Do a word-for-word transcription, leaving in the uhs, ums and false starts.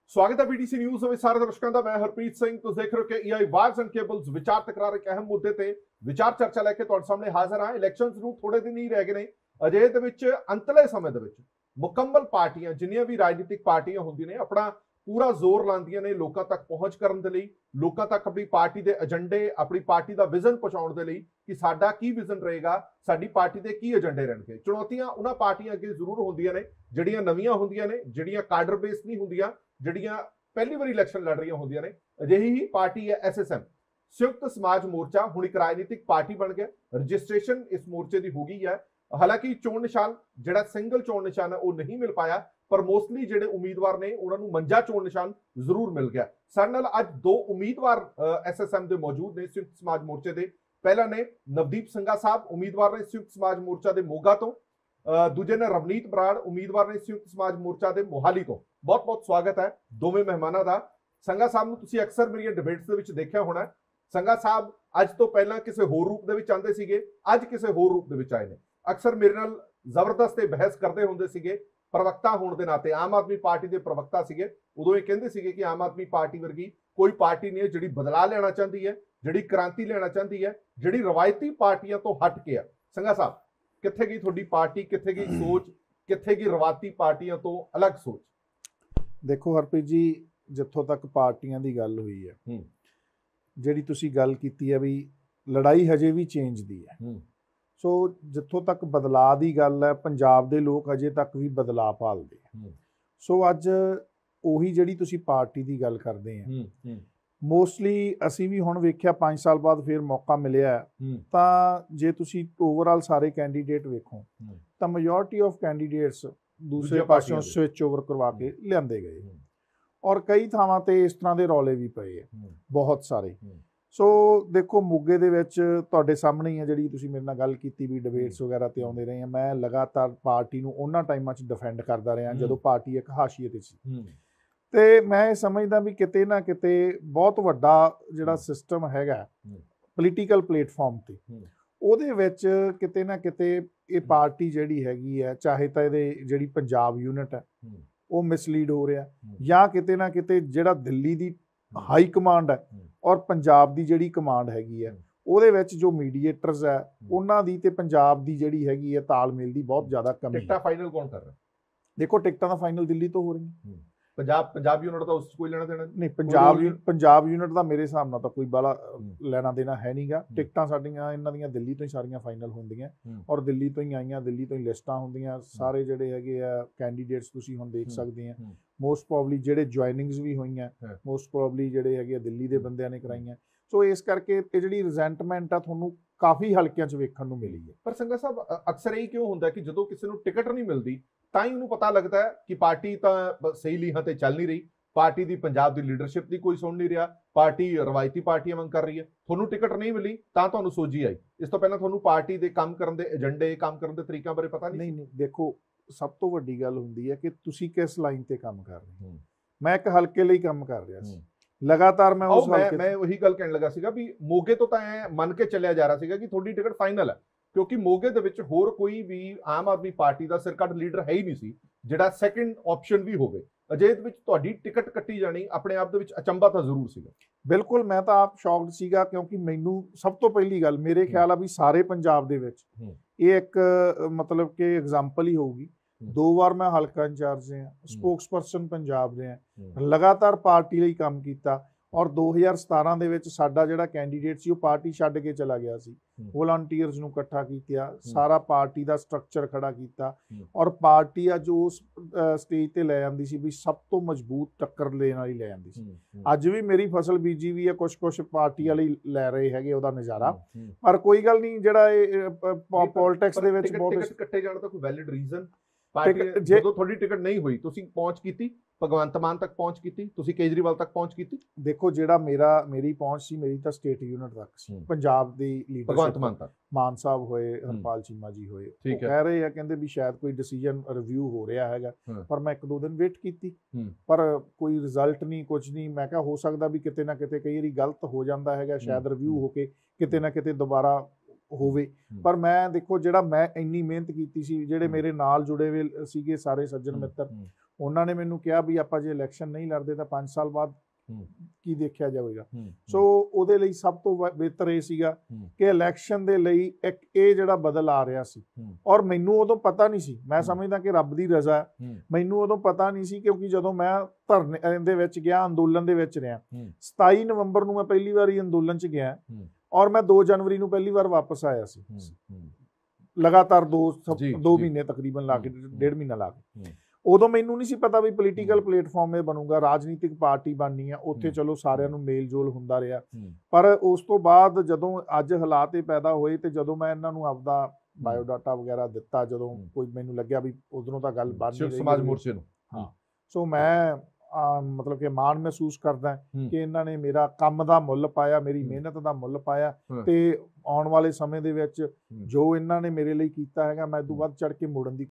स्वागत है BTC news में सारे दर्शकों का। मैं हरप्रीत सिंह। तुम देख रहे हो कि ईआई वार्स एंड केबल्स विचार तकरार एक अहम मुद्दे ते विचार चर्चा लेके तुहाडे सामने हाजिर हां। इलैक्शनस नूं थोड़े दिन ही रह गए ने। अजे दे विच अंतले समय दे विच मुकम्मल पार्टियां जिन्नियां भी राजनीतिक पार्टियां होंदियां ने अपना पूरा जोर लांदियां ने लोकां तक पहुंच करन दे लई, लोकां तक अपनी पार्टी दे एजेंडे, अपनी पार्टी दा विजन पहुंचाउण दे लई कि साडा की विजन रहेगा, साडी पार्टी दे की एजेंडे रहणगे। चुनौतियां उन्हां पार्टियां अगे जरूर होंदियां ने जिहड़ियां नवीआं होंदियां ने, जिहड़ियां काडर बेस नहीं होंदियां, जिहड़ियां पहली बार इलैक्शन लड़ रही होंदियां ने। अजिही ही पार्टी है S S M Sanyukt Samaj मोर्चा, हुण एक राजनीतिक पार्टी बन गया। रजिस्ट्रेशन इस मोर्चे की हो गई है। हालांकि चोण निशान जिहड़ा सिंगल चोण निशान है वो नहीं मिल पाया, पर मोस्टली जिहड़े उम्मीदवार ने उन्होंने मंजा चोण निशान जरूर मिल गया। साडे नाल अज दो उम्मीदवार एस एस एम के मौजूद ने संयुक्त समाज मोर्चे के। पहला ने नवदीप संघा साहब, उम्मीदवार ने संयुक्त समाज मोर्चा के मोगा तो। दूजे ने रवनीत बराड़, उम्मीदवार ने संयुक्त समाज मोर्चा के मोहाली तो। बहुत बहुत स्वागत है दोवें मेहमानों का। संघा साहब नूं तुसीं अक्सर मेरी डिबेट्स दे विच देखिया होना। संघा साहब अज तो पहला किसी होर रूप दे विच आंदे सीगे, अज किसी होर रूप दे विच आए ने। अक्सर मेरे नाल जबरदस्त बहस करते होंदे सीगे। प्रवक्ता होने के नाते आम आदमी पार्टी के प्रवक्ता सीगे, उदों ये कहंदे सीगे कि आम आदमी पार्टी वर्गी कोई पार्टी नहीं है जिहड़ी बदला लेना चाहती है, जिहड़ी क्रांति लेना चाहती है, जिहड़ी रवायती पार्टियां तो हट के है। संघा साहब कित्थे गई तुहाडी पार्टी, कित्थे गई सोच, कित्थे गई रवायती पार्टियां तो अलग सोच? देखो हरप्रीत जी, जिथों तक पार्टियां की गल हुई है, जिहड़ी तुसीं गल कीती है भी लड़ाई हजे भी चेंज दी है। सो जिथों तक बदलाव की गल है, पंजाब दे लोग अजे तक भी बदलाव भालदे हैं। सो अज उही जिहड़ी तुसीं पार्टी की गल करदे हैं, मोस्टली असी भी हुण वेख्या पांच साल बाद फिर मौका मिलिया तां जे तुसीं ओवरऑल सारे कैंडीडेट वेखो तां मेजोरिटी ऑफ कैंडीडेट्स दूसरे पासों स्विच ओवर करवा के लिआंदे गए और कई थावां ते इस तरह के रौले भी पे है, बहुत सारे। सो देखो मोगे दे विच तुहाडे सामने ही है जिहड़ी तुसीं मेरे नाल गल कीती भी डिबेट्स वगैरह ते आउंदे रहे हैं। मैं लगातार पार्टी नूं उन्हां टाइमां च डिफेंड करदा रहा जदों पार्टी एक हाशिए ते सी। ते मैं समझदा भी किते ना किते बहुत वड्डा जिहड़ा सिस्टम हैगा पोलीटिकल प्लेटफॉर्म ते ਉਹਦੇ ਵਿੱਚ ਕਿਤੇ ਨਾ ਕਿਤੇ ਇਹ ਪਾਰਟੀ ਜਿਹੜੀ ਹੈਗੀ ਹੈ, ਚਾਹੇ ਤਾਂ ਇਹਦੇ ਜਿਹੜੀ ਪੰਜਾਬ ਯੂਨਿਟ ਹੈ ਉਹ ਮਿਸਲੀਡ ਹੋ ਰਿਹਾ, ਜਾਂ ਕਿਤੇ ਨਾ ਕਿਤੇ ਜਿਹੜਾ ਦਿੱਲੀ ਦੀ ਹਾਈ ਕਮਾਂਡ ਹੈ ਔਰ ਪੰਜਾਬ ਦੀ ਜਿਹੜੀ ਕਮਾਂਡ ਹੈਗੀ ਹੈ ਉਹਦੇ ਵਿੱਚ ਜੋ ਮੀਡੀਏਟਰਸ ਹੈ ਉਹਨਾਂ ਦੀ ਤੇ ਪੰਜਾਬ ਦੀ ਜਿਹੜੀ ਹੈਗੀ ਹੈ ਤਾਲਮੇਲ ਦੀ ਬਹੁਤ ਜ਼ਿਆਦਾ ਕਮੀ। ਟਿਕਟਾਂ ਫਾਈਨਲ ਕੌਣ ਕਰ ਰਿਹਾ? ਦੇਖੋ ਟਿਕਟਾਂ ਦਾ ਫਾਈਨਲ ਦਿੱਲੀ ਤੋਂ ਹੋ ਰਹੀਆਂ। पंजाब पंजाब यूनिट का उस कोई लेना देना नहीं, पंजाब पंजाब यूनिट का मेरे हिसाब नाल तां कोई बाला लेना देना है नहीं गा। टिकटां साडीआं इन्हां दीआं दिल्ली तो ही सारियां फाइनल होंदियां और दिल्ली तो ही आईयां, दिल्ली तो ही लिस्टां होंदियां। सारे जिहड़े हैगे आ कैंडीडेट्स तुसीं हुण देख सकदे आ, मोस्ट प्रॉबली जिहड़े ज्वाइनिंग्स भी होईयां, मोस्ट प्रॉबली जिहड़े हैगे दिल्ली दे बंदिआं ने कराईयां। सो इस करके ये जिहड़ी रिजेंटमेंट आ तुहानूं काफ़ी हल्कियां च वेखण नूं मिली है। पर संघा साहब अक्सर यही क्यों हुंदा कि जदों किसी नूं टिकट नहीं मिलदी तां ही उहनूं पता लगदा है कि पार्टी तां सही लीहां ते चल नहीं रही, पार्टी की पंजाब की लीडरशिप की कोई सुन नहीं रहा, पार्टी रवायती पार्टियां मंग कर रही है। थोनू टिकट नहीं मिली तां तुहानू सोझी आई, इस तो पहला थोनू पार्टी के काम करने के एजेंडे, काम करने के तरीकों बारे पता नहीं? नहीं नहीं, देखो सब तो वड्डी गल हुंदी है कि तुसीं किस लाइन ते काम कर रहे हो। मैं एक हल्के लिए काम कर रहा सी लगातार। मैं उस मैं मैं वही गल कहण लगा सीगा भी मोगे तो तां ऐ मन के चलिया जा रहा सीगा कि थोड़ी टिकट फाइनल है, क्योंकि मोगे दे विच होर कोई भी आम आदमी पार्टी का सिरकट लीडर है ही नहीं सी जिहड़ा सैकेंड ऑप्शन भी होवे। अजेत विच तुहाडी टिकट कट्टी जानी अपने आप दे विच अचंभा तां जरूर सीगा। बिल्कुल, मैं तो आप शॉक्ड सीगा क्योंकि मैनू सब तो पहली गल मेरे ख्याल आ भी सारे पंजाब दे विच ये एक मतलब कि एग्जाम्पल ही होगी। दो बार मैं हल्का इंचार्ज रहा, स्पोक्स परसन पंजाब रहा, लगातार पार्टी लई काम कीता और दो हज़ार सतारह दे विच साडा जिहड़ा कैंडीडेट सी पार्टी छड्ड के चला गया सी। वॉलंटियर्स नूं इकट्ठा कीता, सारा पार्टी दा स्ट्रक्चर खड़ा कीता और पार्टी अज उस स्टेज ते लै आंदी सी भी सब तो मजबूत टक्कर देण वाली लै आंदी सी। अज भी मेरी फसल बीजी भी है, कुछ कुछ पार्टी वाले लै रहे हैगे उहदा नज़ारा, पर कोई गल नहीं। जिहड़ा पॉलिटिक्स दे विच बहुत कट्टे जाण दा कोई वैलिड रीजन पार्टी जो थोड़ी टिकट नहीं हुई तुसीं पहुंच कीती, भगवंत मान तक पहुंच कीती, तुसीं केजरीवाल तक पहुंच कीती? देखो जिहड़ा मेरा मेरी पहुंच सी मेरी तो स्टेट यूनिट तक सी, पंजाब दी लीडरशिप भगवंत मान तक मान साहब होए, हरपाल चीमा जी होए, वो कह रहे हैं कहंदे भी शायद कोई डिसीजन रिव्यू हो रहा हैगा, पर मैं एक दो दिन वेट कीती पर कोई रिजल्ट नहीं, कुछ नहीं। मैं कहा हो सकदा भी किते ना किते कई वारी गलत हो जांदा हैगा, शायद रिव्यू होके किते ना किते दोबारा होवे। पर मैं देखो जिहड़ा मैं इन्नी मेहनत कीती सी, जिहड़े मेरे नाल जुड़े हुए सीगे सारे सज्जन मित्र, ਉਹਨਾਂ ਨੇ ਮੈਨੂੰ ਕਿਹਾ ਵੀ ਆਪਾਂ ਜੇ ਇਲੈਕਸ਼ਨ ਨਹੀਂ ਲੜਦੇ ਤਾਂ ਪੰਜ ਸਾਲ ਬਾਅਦ ਕੀ ਦੇਖਿਆ ਜਾਵੇਗਾ। ਸੋ ਉਹਦੇ ਲਈ ਸਭ ਤੋਂ ਬਿਹਤਰ ਇਹ ਸੀਗਾ ਕਿ ਇਲੈਕਸ਼ਨ ਦੇ ਲਈ ਇੱਕ ਇਹ ਜਿਹੜਾ ਬਦਲ ਆ ਰਿਹਾ ਸੀ, ਔਰ ਮੈਨੂੰ ਉਦੋਂ ਪਤਾ ਨਹੀਂ ਸੀ, ਮੈਂ ਸਮਝਦਾ ਕਿ ਰੱਬ ਦੀ ਰਜ਼ਾ ਹੈ, ਮੈਨੂੰ ਉਦੋਂ ਪਤਾ ਨਹੀਂ ਸੀ ਕਿਉਂਕਿ ਜਦੋਂ ਮੈਂ ਧਰਨੇ ਦੇ ਵਿੱਚ ਗਿਆ, ਅੰਦੋਲਨ ਦੇ ਵਿੱਚ ਰਿਹਾ, ਸਤਾਈ ਨਵੰਬਰ ਨੂੰ ਮੈਂ ਪਹਿਲੀ ਵਾਰੀ ਅੰਦੋਲਨ 'ਚ ਗਿਆ ਔਰ ਮੈਂ ਦੋ ਜਨਵਰੀ ਨੂੰ ਪਹਿਲੀ ਵਾਰ ਵਾਪਸ ਆਇਆ ਸੀ, ਲਗਾਤਾਰ ਦੋ ਦੋ ਮਹੀਨੇ ਤਕਰੀਬਨ ਲਾ ਕੇ, ਡੇਢ ਮਹੀਨਾ ਲਾ ਕੇ। ਉਦੋਂ ਮੈਨੂੰ ਨਹੀਂ ਸੀ ਪਤਾ ਵੀ ਪੋਲੀਟੀਕਲ ਪਲੇਟਫਾਰਮ ਇਹ ਬਣੂਗਾ, ਰਾਜਨੀਤਿਕ ਪਾਰਟੀ ਬਣਨੀ ਆ, ਉੱਥੇ ਚਲੋ ਸਾਰਿਆਂ ਨੂੰ ਮੇਲ ਜੋਲ ਹੁੰਦਾ ਰਿਹਾ। ਪਰ ਉਸ ਤੋਂ ਬਾਅਦ ਜਦੋਂ ਅੱਜ ਹਾਲਾਤ ਇਹ ਪੈਦਾ ਹੋਏ ਤੇ ਜਦੋਂ ਮੈਂ ਇਹਨਾਂ ਨੂੰ ਆਪਦਾ ਬਾਇਓਡਾਟਾ ਵਗੈਰਾ ਦਿੱਤਾ, ਜਦੋਂ ਕੋਈ ਮੈਨੂੰ ਲੱਗਿਆ ਵੀ ਉਧਰੋਂ ਤਾਂ ਗੱਲ ਬਣ ਨਹੀਂ ਰਹੀ ਸਮਾਜ ਮੋਰਚੇ ਨੂੰ, ਹਾਂ, ਸੋ ਮੈਂ ਮਤਲਬ ਕਿ ਮਾਣ ਮਹਿਸੂਸ ਕਰਦਾ ਕਿ ਇਹਨਾਂ ਨੇ ਮੇਰਾ ਕੰਮ ਦਾ ਮੁੱਲ ਪਾਇਆ, ਮੇਰੀ ਮਿਹਨਤ ਦਾ ਮੁੱਲ ਪਾਇਆ, ਤੇ ਆਉਣ ਵਾਲੇ ਸਮੇਂ ਦੇ ਵਿੱਚ ਜੋ ਇਹਨਾਂ ਨੇ ਮੇਰੇ ਲਈ ਕੀਤਾ ਹੈਗਾ, ਮੈਂ ਇਹ ਤੋਂ ਵੱਧ ਚੜ ਕੇ ਮੋੜਨ ਦੀ